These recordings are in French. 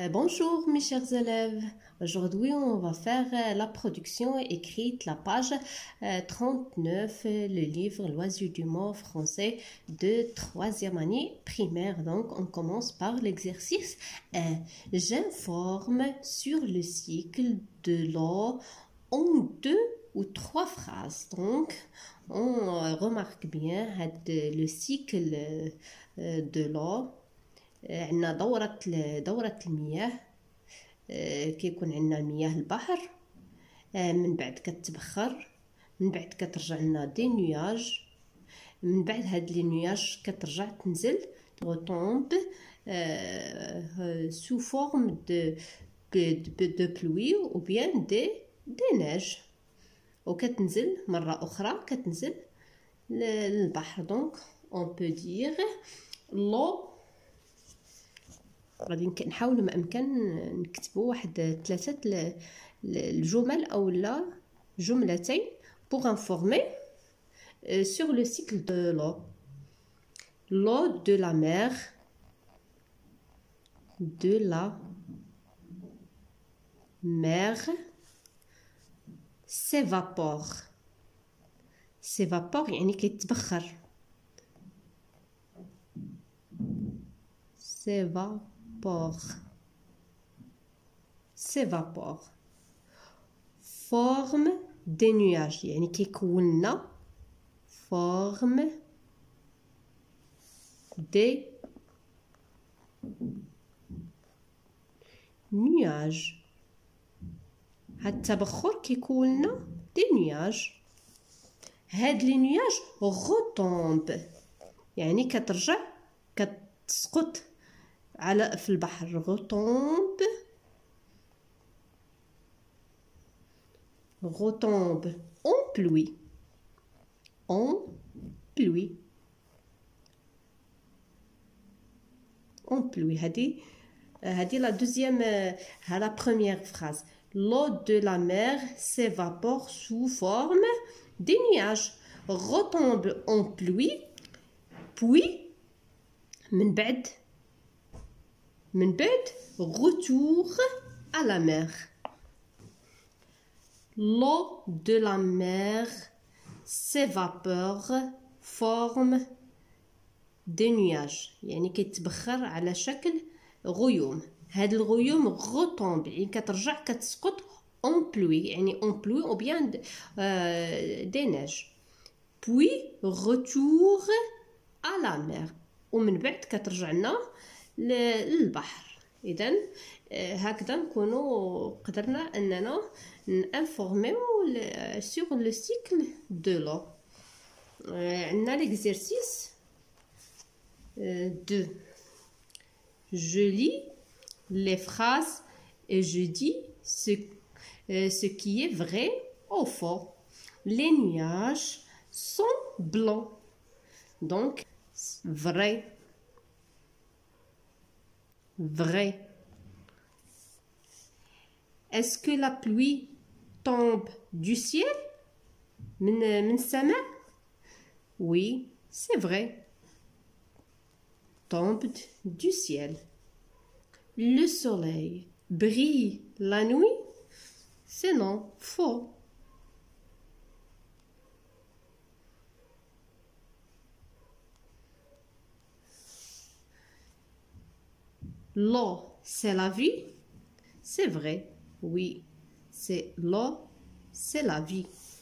Bonjour mes chers élèves, aujourd'hui on va faire la production écrite, la page 39, le livre L'Oiseau du mot français de 3e année primaire. Donc on commence par l'exercice 1. J'informe sur le cycle de l'eau en 2 ou 3 phrases. Donc on remarque bien le cycle de l'eau. عندنا دورة المياه، كيكون عندنا مياه البحر، من بعد كتبخر، من بعد كترجع لنا دي نياج، من بعد هاد لي نياج كترجع تنزل retombe sous forme de pluie ou bien des neiges، وكتنزل مرة أخرى كتنزل للبحر. donc on peut dire l'eau. غادي نحاولوا ما امكن نكتبوا واحد 3 الجمل او لا جملتين pour informer sur le cycle de l'eau. L'eau de la mer s'évapore. s'évapore يعني كيتبخر. s'évapore. Forme des nuages يعني كيكون لنا forme des nuages. هاد التبخر كيكون لنا دي نياج. هاد لي نياج retombe يعني كترجع كتسقط على في البحر. retombe en pluie. هذه la deuxième la première phrase. L'eau de la mer s'évapore sous forme des nuages, retombe en pluie, puis من بعد retour à la mer. L'eau de la mer s'évapore forme des nuages يعني كيتبخر على شكل غيوم. هاد الغيوم retombe يعني كترجع كتسقط en pluie يعني en pluie ou bien des neiges, puis retour à la mer ومن بعد كترجع لنا للبحر. اذا هكذا نكونوا قدرنا اننا نانفورميو sur le cycle de l'eau. عندنا l'exercice 2. je lis les phrases et je dis ce qui est vrai ou faux. Les nuages sont blancs, donc vrai. Est-ce que la pluie tombe du ciel? من السماء؟ Oui, c'est vrai. Tombe du ciel. Le soleil brille la nuit? C'est non, faux. L'eau, c'est la vie? C'est vrai. Oui, c'est l'eau, c'est la vie.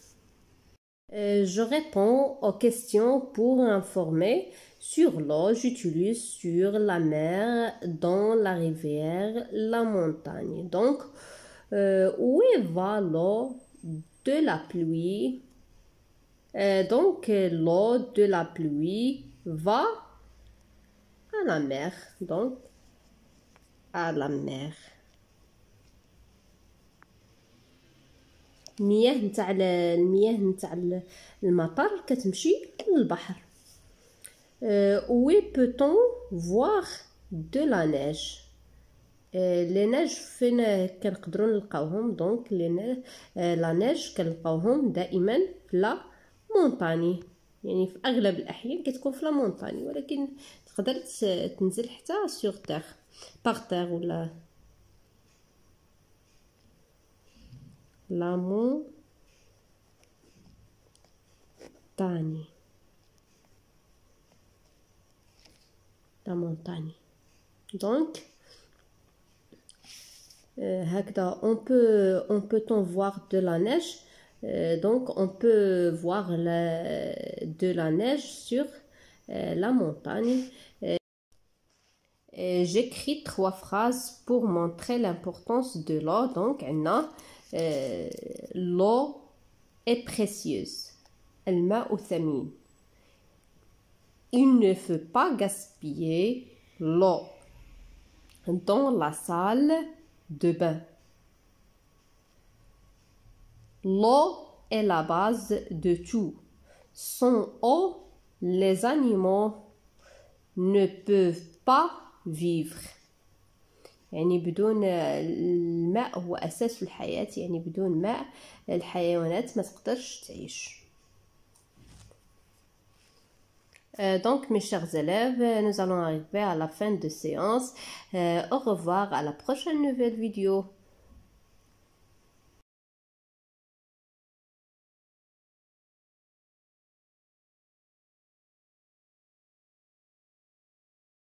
Je réponds aux questions pour informer. Sur l'eau, j'utilise sur la mer, dans la rivière, la montagne. Donc, où va l'eau de la pluie? Donc, l'eau de la pluie va à la mer. Donc, à la mer. المياه نتاع المطر كتمشي للبحر. Où peut-on voir de la neige? les neiges فين كنقدروا نلقاوهم؟ دونك لا نيج كنلقاوهم دائما في لا مونطاني، يعني في اغلب الاحيان كتكون في لا مونطاني، ولكن تقدر تنزل حتى سور تيغ باغ تيغ ولا La montagne. La montagne. Donc, on peut en voir de la neige. Donc, on peut voir de la neige sur la montagne. J'écris 3 phrases pour montrer l'importance de l'eau. Donc, l'eau est précieuse. الماء ثمين. Il ne faut pas gaspiller l'eau dans la salle de bain. L'eau est la base de tout. Sans eau, les animaux ne peuvent pas vivre. يعني بدون الماء هو أساس الحياة. يعني بدون ماء الحيوانات ما تقدرش تعيش. Donc, mes chers élèves, nous allons arriver à la fin de séance. Au revoir, à la prochaine nouvelle vidéo.